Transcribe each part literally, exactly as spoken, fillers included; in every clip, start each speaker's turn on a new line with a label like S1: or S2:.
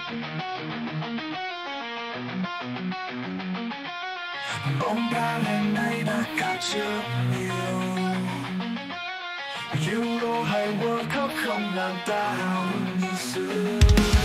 S1: Bóng đá ngày nay đã khác trước nhiều. Euro hay World Cup không làm ta hào hứng như xưa.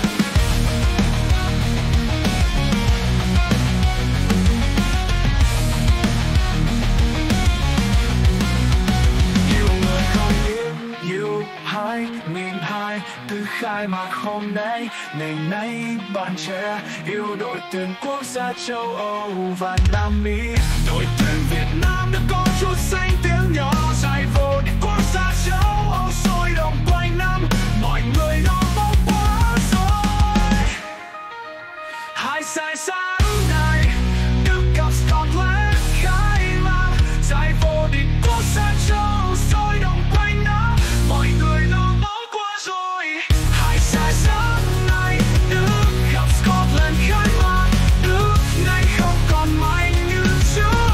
S1: Nhiều người không biết yêu hai nghìn hai từ khai mạc hôm nay. Ngày nay bạn trẻ yêu đội tuyển quốc gia châu Âu và Nam Mỹ. Đội tuyển Việt Nam đã có chút xanh tiếng nhỏ, giải vô địch quốc gia châu Âu sôi động quanh năm. Mọi người nó mong quá rồi. Hai giải sáng này Đức gặp Scotland khai mạc, giải vô địch quốc gia châu Âu sôi động quanh năm. Mọi người nó mong quá rồi. Hai giải sáng này Đức gặp Scotland khai mạc, Đức nay không còn mạnh như trước.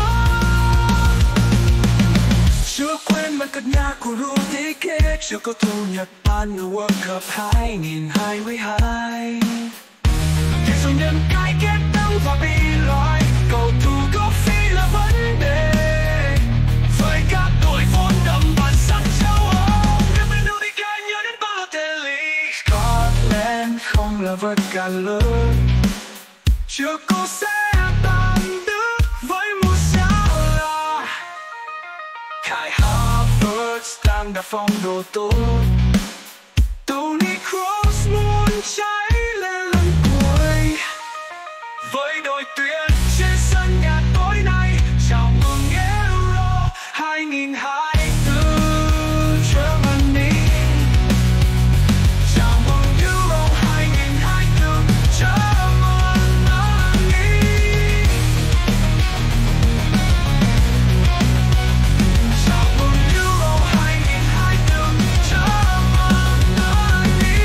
S1: Chưa quên màn cất nhạc của Rudiger, chưa có thua Nhật Bản ở World Cup hai nghìn hai mươi hai. Để rồi nhân cái kết nối và bị loại, cầu thủ gốc Phi là vấn đề. Với các đội vốn đậm bản sắc châu Âu, nếu bên đâu đi ca nhớ đến Balotelli. Scotland không là vật cản lớn, chưa có sẽ tàn Đức với một sao là Kai Havertz đang đà phong độ tốt. Toni Kroos muốn cháy lên lần cuối với đội tuyển trên sân nhà tối nay. Chào mừng Euro hai nghìn hai mươi tư Germany. Chào mừng Euro hai nghìn hai mươi tư Germany. Chào mừng Euro hai nghìn hai mươi tư Germany.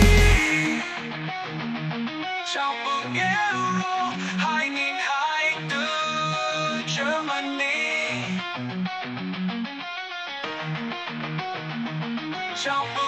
S1: Chào mừng Euro hai nghìn hai mươi tư Germany. Chào mừng